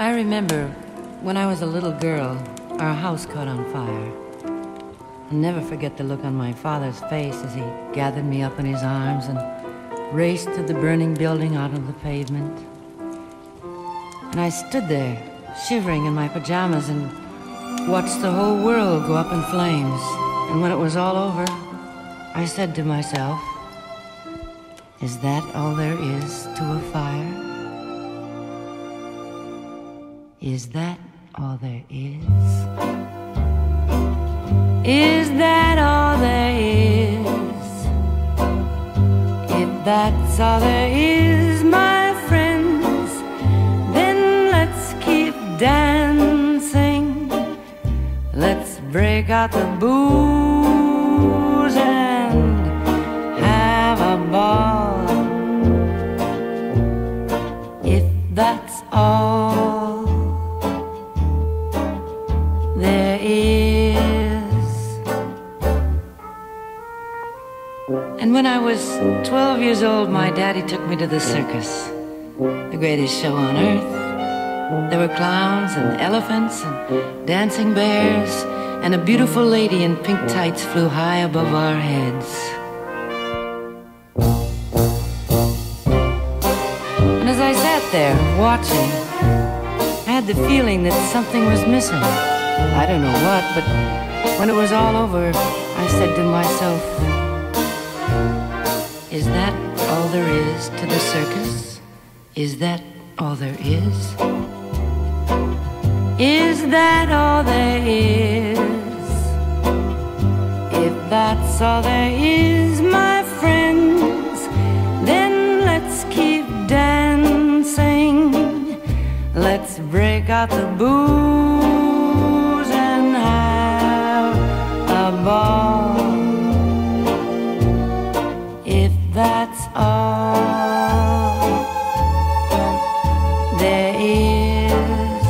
I remember when I was a little girl, our house caught on fire. I'll never forget the look on my father's face as he gathered me up in his arms and raced to the burning building out on the pavement. And I stood there, shivering in my pajamas, and watched the whole world go up in flames. And when it was all over, I said to myself, is that all there is to a fire? Is that all there is? Is that all there is? If that's all there is, my friends, then let's keep dancing. Let's break out the booze and have a ball. If that's all there is. And when I was 12 years old, my daddy took me to the circus, the greatest show on earth. There were clowns and elephants and dancing bears, and a beautiful lady in pink tights flew high above our heads. And as I sat there watching, I had the feeling that something was missing. I don't know what, but when it was all over, I said to myself, is that all there is to the circus? Is that all there is? Is that all there is? If that's all there is, my friends, then let's keep dancing. Let's break out the booze and have a ball. If that's all there is.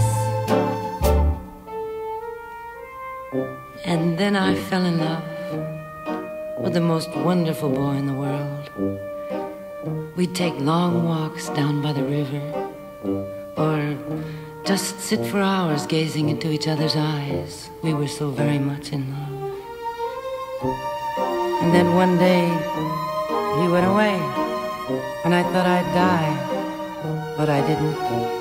And then I fell in love with the most wonderful boy in the world. We'd take long walks down by the river, or just sit for hours gazing into each other's eyes. We were so very much in love. And then one day, he went away, and I thought I'd die, but I didn't.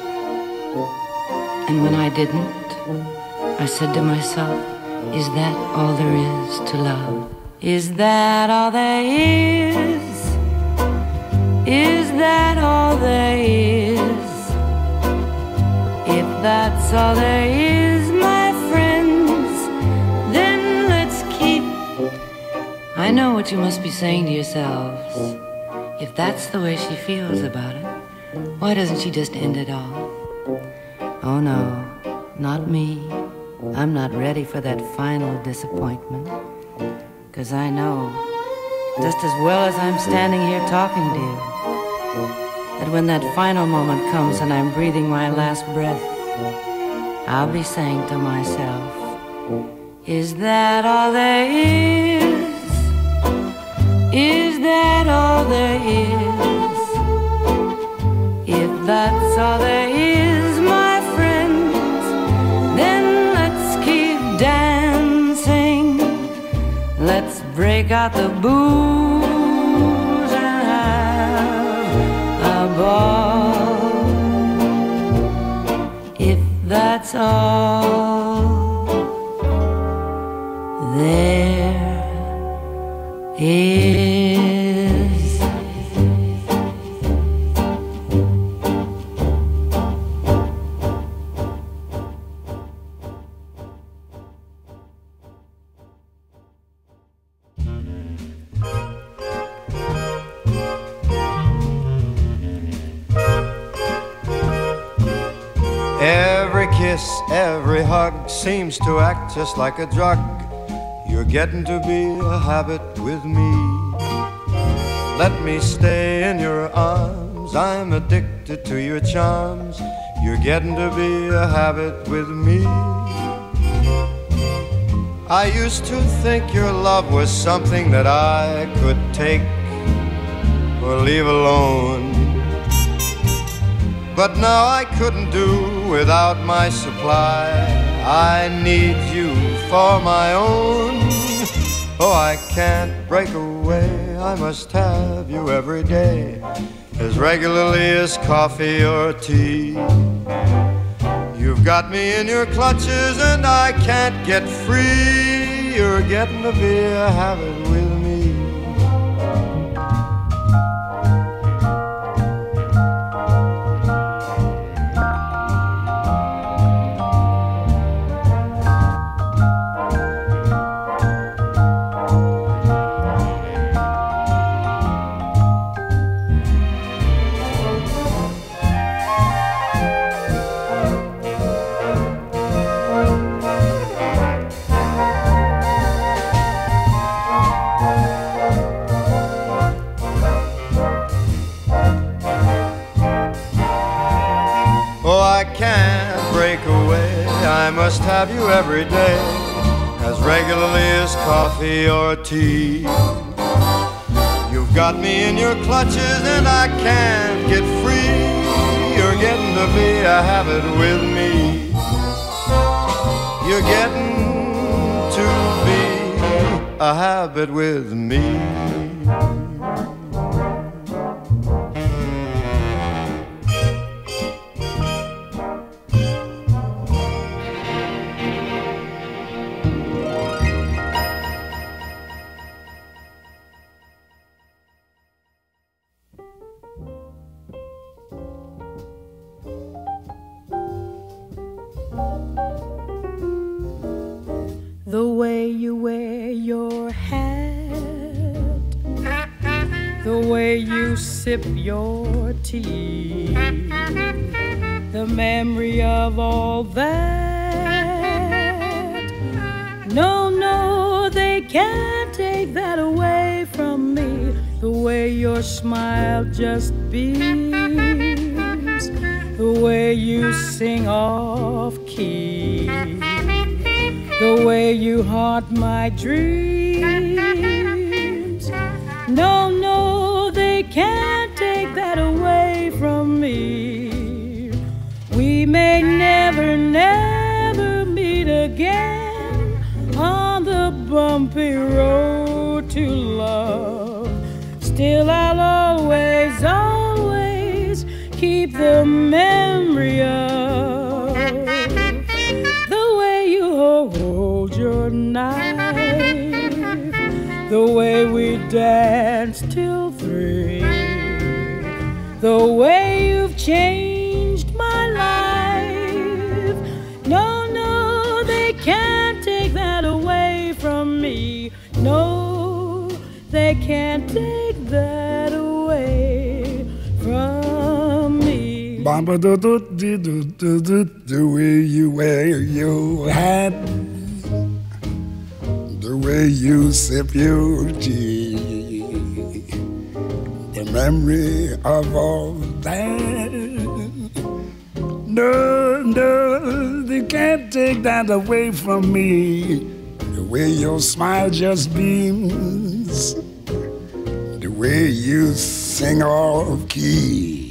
And when I didn't, I said to myself, is that all there is to love? Is that all there is? Is that all there is? If that's all there is, my friends, then let's keep. I know what you must be saying to yourselves. If that's the way she feels about it, why doesn't she just end it all? Oh no, not me. I'm not ready for that final disappointment. 'Cause I know, just as well as I'm standing here talking to you, that when that final moment comes and I'm breathing my last breath, I'll be saying to myself, is that all there is? Is that all there is? If that's all there is, my friends, then let's keep dancing. Let's break out the booze and have a ball. If that's all there is. Every kiss, every hug seems to act just like a drug. You're getting to be a habit with me. Let me stay in your arms, I'm addicted to your charms. You're getting to be a habit with me. I used to think your love was something that I could take or leave alone. but now I couldn't do without my supply. I need you for my own. Oh, I can't break away. I must have you every day, as regularly as coffee or tea. You've got me in your clutches and I can't get free. You're getting to be a habit with me. I must have you every day, as regularly as coffee or tea. You've got me in your clutches and I can't get free. You're getting to be a habit with me. You're getting to be a habit with me. The way you wear your hat, the way you sip your tea, the memory of all that. No, no, they can't take that away from me. The way your smile just beams, the way you sing off key, the way you haunt my dreams. No, no, they can't take that away from me. We may never, never meet again on the bumpy road to love. Still I'll always, always keep the memory of hold your knife, the way we danced till 3, the way you've changed my life. No, no, they can't take that away from me. No, they can't take that away from me. The way you wear your hat, the way you sip your tea, the memory of all that. No, no, they can't take that away from me. The way your smile just beams, the way you sing off key,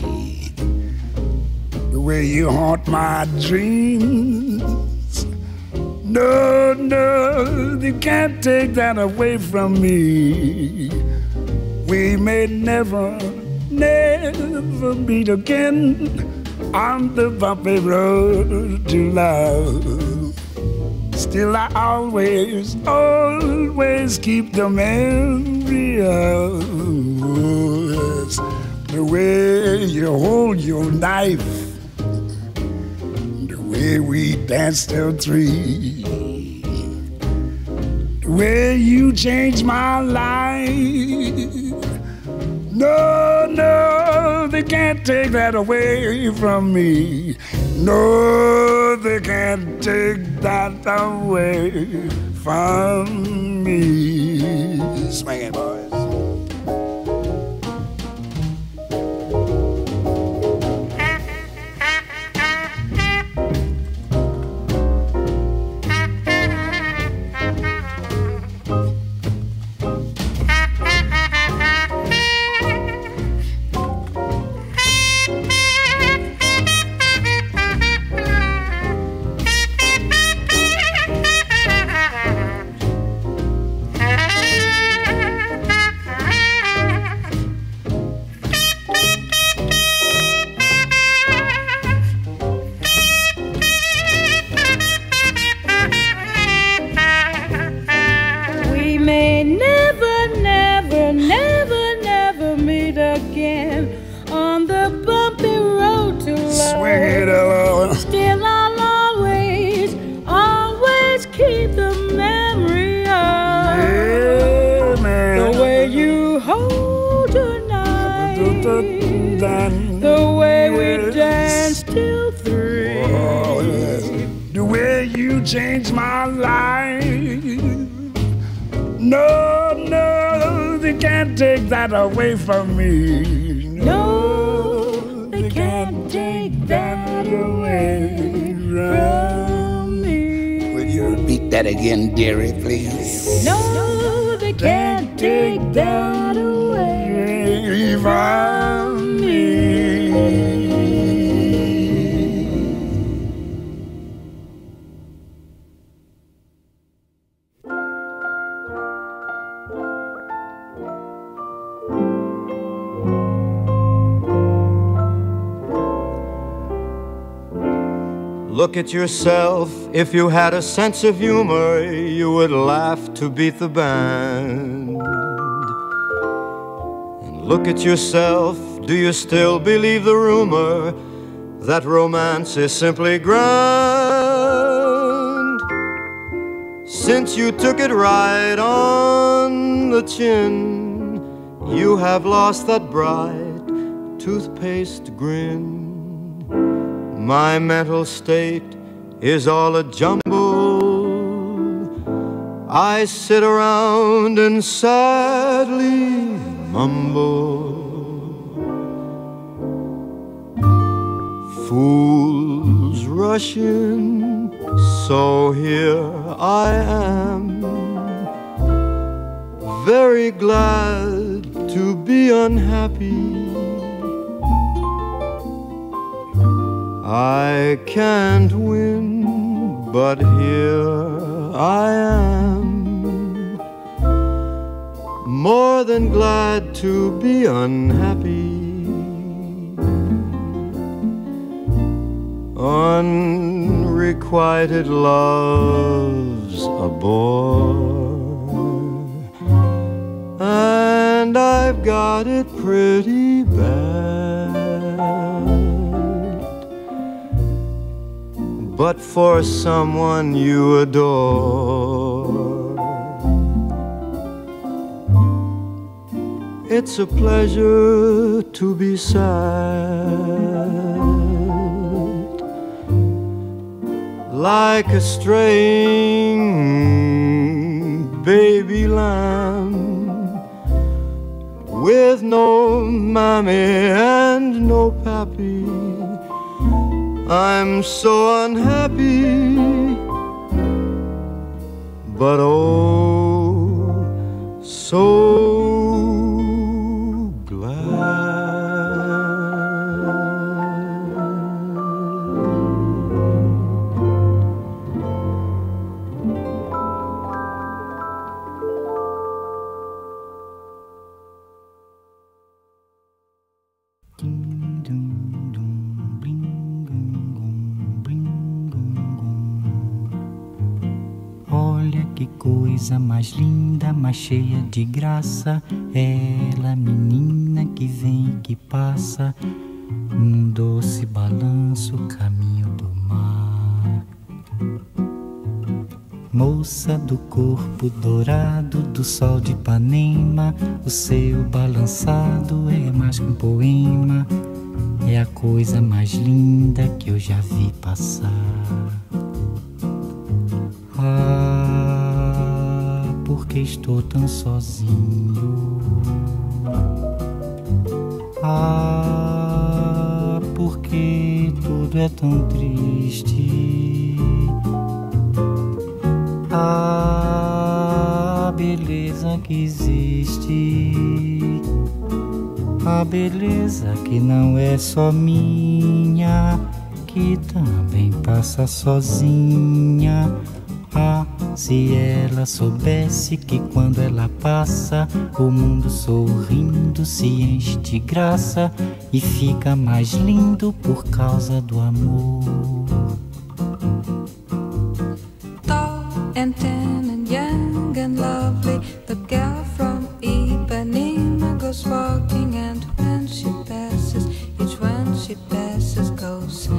the way you haunt my dreams. No, no, they can't take that away from me. We may never, never meet again on the bumpy road to love. Still I always, always keep the memory of the way you hold your knife, the way we danced till 3, the way you changed my life. No, no, they can't take that away from me. No, they can't take that away from me. Swing it, boys. the way we danced till 3. Oh, the way you changed my life. No, no, they can't take that away from me. No, they can't take that away from me. Will you repeat that again, dearie, please? No, they can't take that away from me. Look at yourself. If you had a sense of humor, you would laugh to beat the band. And look at yourself. Do you still believe the rumor that romance is simply grand? Since you took it right on the chin, you have lost that bright toothpaste grin. My mental state is all a jumble. I sit around and sadly mumble. Fools rush in, so here I am, very glad to be unhappy. I can't win, but here I am, more than glad to be unhappy. Unrequited love's a bore, and I've got it pretty bad. But for someone you adore, it's a pleasure to be sad, like a straying baby lamb, with no mammy and no pappy. I'm so unhappy, but oh, so coisa mais linda, mais cheia de graça, ela, menina que vem e que passa, num doce balanço, caminho do mar. Moça do corpo dourado do sol de Ipanema, o seu balançado é mais que um poema, é a coisa mais linda que eu já vi passar. Porque estou tão sozinho. Porque tudo é tão triste. A beleza que existe, a beleza que não é só minha, que também passa sozinha. Se ela soubesse que quando ela passa, o mundo sorrindo se enche de graça e fica mais lindo por causa do amor. Tall and tan and young and lovely, the girl from Ipanema goes walking, and when she passes, each one she passes goes.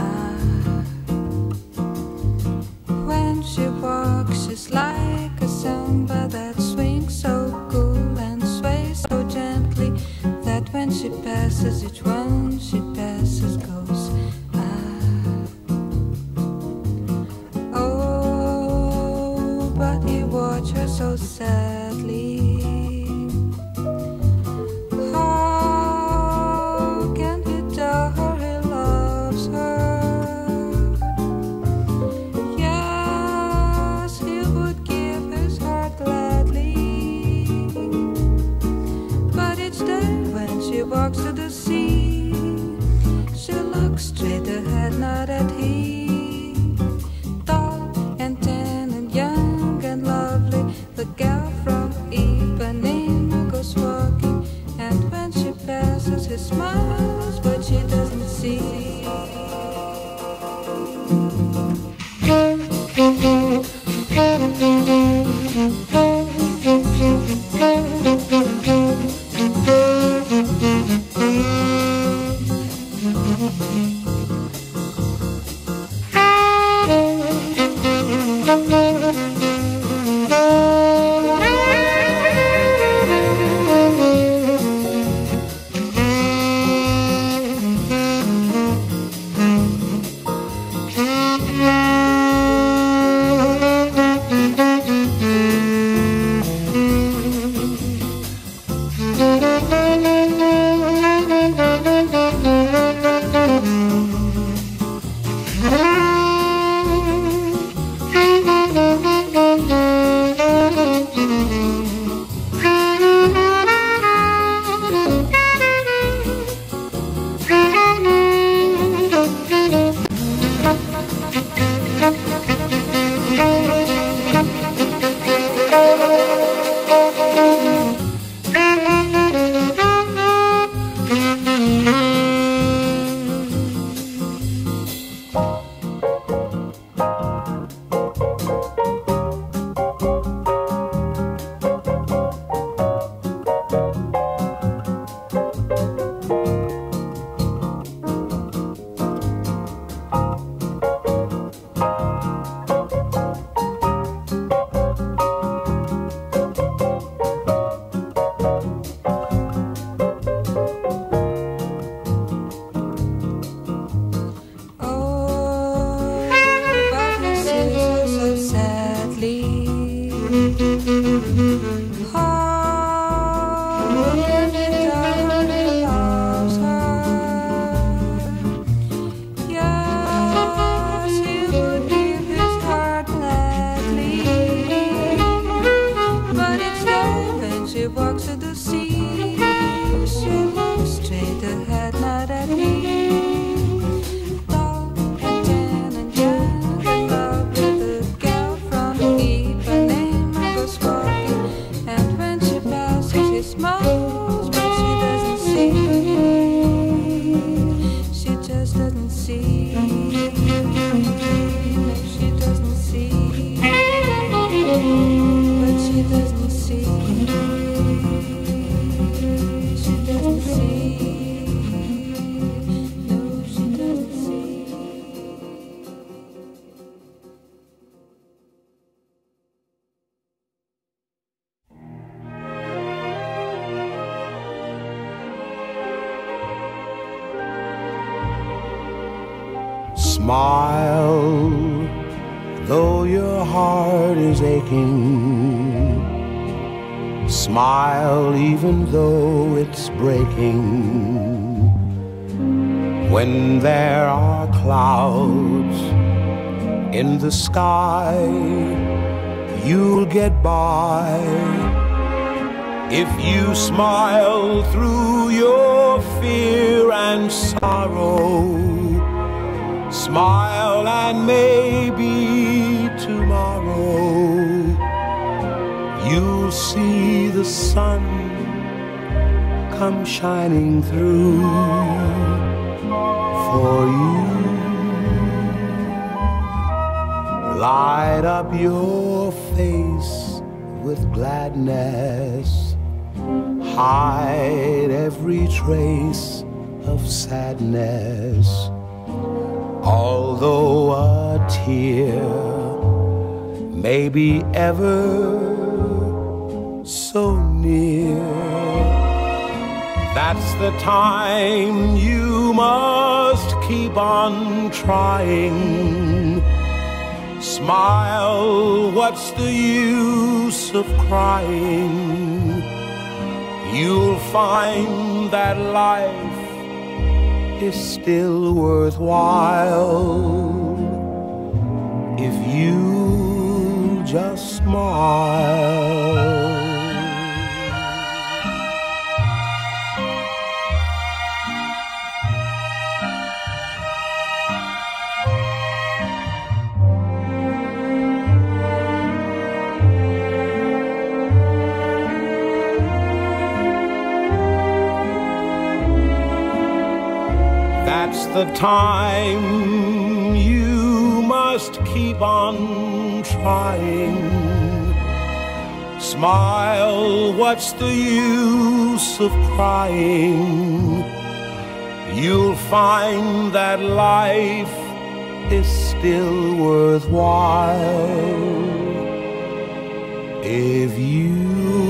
She walks, she's like a samba that swings so cool and sways so gently, that when she passes, each one she passes goes, ah. Oh, but he watched her so sadly. How can he tell her he loves her? Yes, he would give his heart gladly. But each day when she walks to the sea, she looks straight ahead, not at him. Tall and tan and young and lovely, the gal from Ipanema goes walking, and when she passes, he smiles, but she doesn't see. Smile, though your heart is aching. Smile, even though it's breaking. When there are clouds in the sky, you'll get by. If you smile through your fear and sorrow, smile and maybe tomorrow you'll see the sun come shining through for you. Light up your face with gladness, hide every trace of sadness. Although a tear may be ever so near, That's the time you must keep on trying. Smile, what's the use of crying? You'll find that life is still worthwhile if you just smile. That's the time you must keep on trying. Smile, what's the use of crying? You'll find that life is still worthwhile if you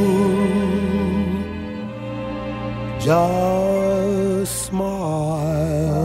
just smile.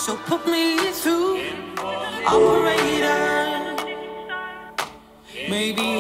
so put me through, operator. Maybe